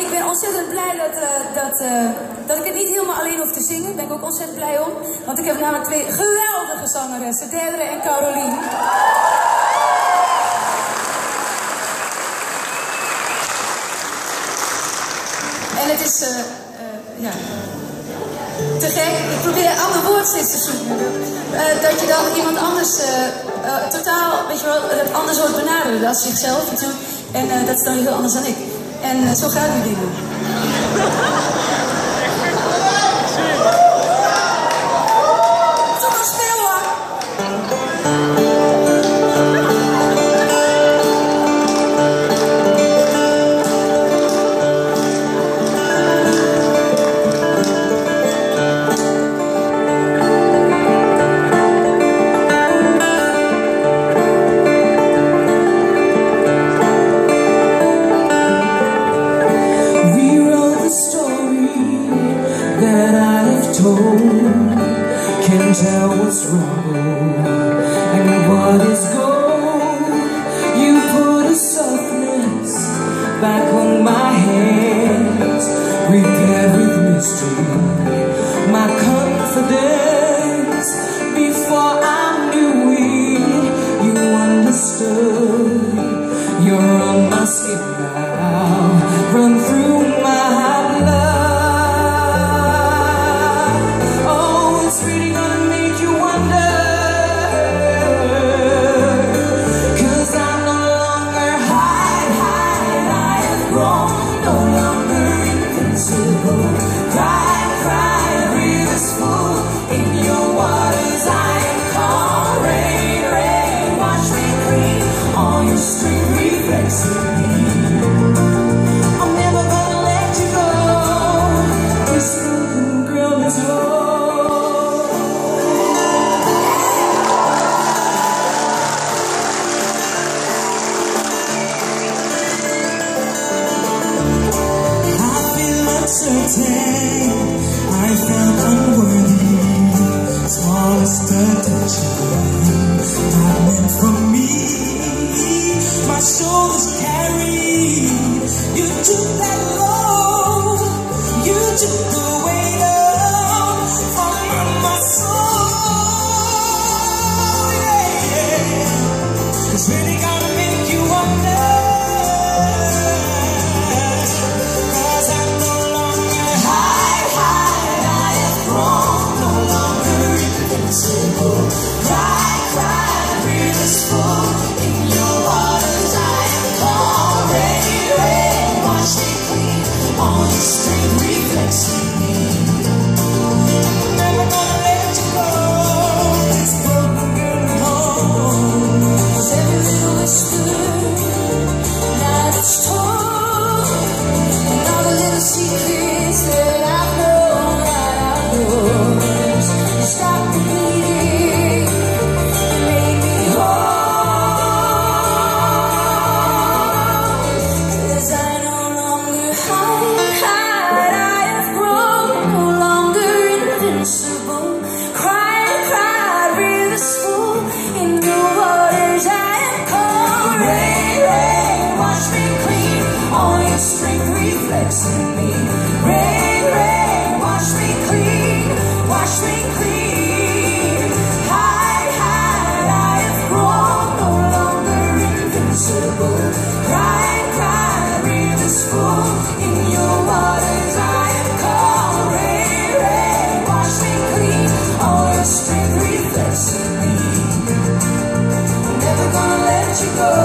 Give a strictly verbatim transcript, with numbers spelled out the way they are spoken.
ik ben ontzettend blij dat, uh, dat, uh, dat ik het niet helemaal alleen hoef te zingen. Daar ben ik ook ontzettend blij om. Want ik heb namelijk twee geweldige zangeressen, Deirdre en Carolien. En het is, uh, uh, ja, te gek. Ik probeer een ander woord steeds te zoeken. Uh, dat je dan iemand anders uh, uh, totaal, weet je wel, het anders hoort benaderen. Dat is zichzelf natuurlijk. En uh, dat is dan heel anders dan ik. En uh, zo gaan we dingen. Tot een speel hoor. Can tell what's wrong and what is gold. You put a softness back on my hands, repaired with mystery my confidence. Before I knew it, you understood. You're on my skin now, run through my blood. I felt unworthy, smallest attention not meant for me. My shoulders carried, you took that load, you took the weight up from my soul. Yeah, it's really gonna make you wonder. Rain, rain, wash me clean, wash me clean. Hide, hide, I have grown, no longer invincible. Cry, cry, rivers full, in your waters I am called. Rain, rain, wash me clean, all your strength reflects in me. I'm never gonna let you go.